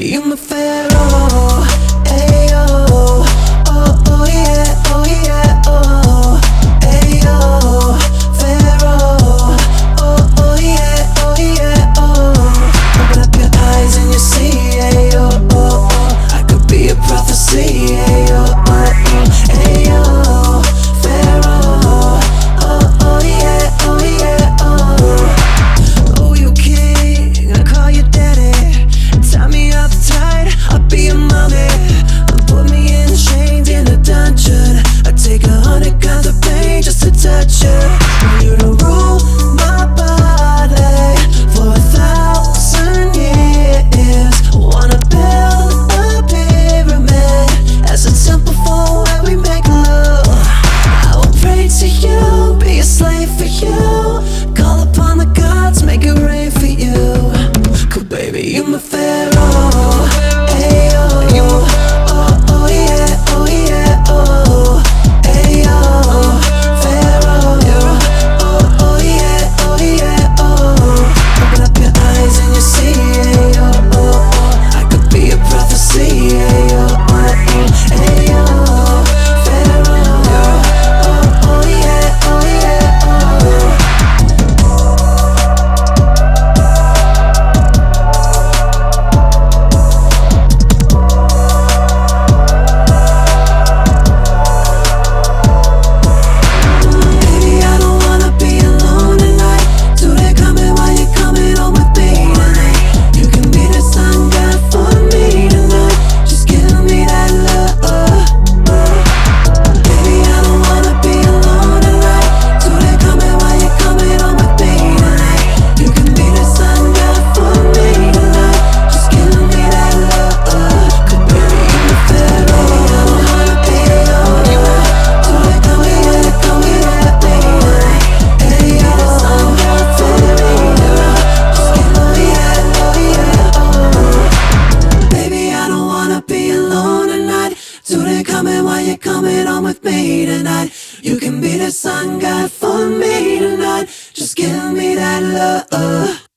you're my Pharaoh. Ayo, oh, oh yeah, oh yeah, oh. Ayo, Pharaoh. Oh, oh yeah, oh yeah, oh. Open up your eyes and you see, ayo, oh, oh. I could be a prophecy, ayo, oh, oh. Ayo, Pharaoh. Oh, oh yeah, oh yeah, oh. Oh, you king, I call you daddy. Tie me up tight, I'll be your mommy. Put me in chains in a dungeon. I take 100 kinds of pain just to touch you. Want you to rule my body for 1,000 years. Wanna build a pyramid as a temple for where we make love. I will pray to you, be a slave for you. Call upon the gods, make it rain for you. Cause baby, you're my Pharaoh. Ayo, oh, oh yeah, oh yeah, oh. Ayo, Pharaoh. Oh, oh yeah, oh yeah, oh. Open up your eyes and you see, ayo, oh, oh. I could be a prophecy, ayo, oh, oh. Ayo, Pharaoh. Oh, oh yeah, oh yeah, oh. Baby, I don't wanna be alone tonight. Do they coming while you're coming home with me tonight? You can be the sun god for me tonight. Just give me that love. Baby, I don't wanna be alone tonight. Do they coming while you're coming home with me tonight? You can be the sun god for me tonight. Just give me that love. Cause baby, you're my Pharaoh. I don't wanna be alone tonight. Do they coming while you're coming home with me tonight? Ayo, sun god for me tonight. Just give me that love, yeah, oh. Baby, I don't wanna be alone tonight. Do they coming while you're coming home with me tonight? You can be the sun god for me tonight. Just give me that love.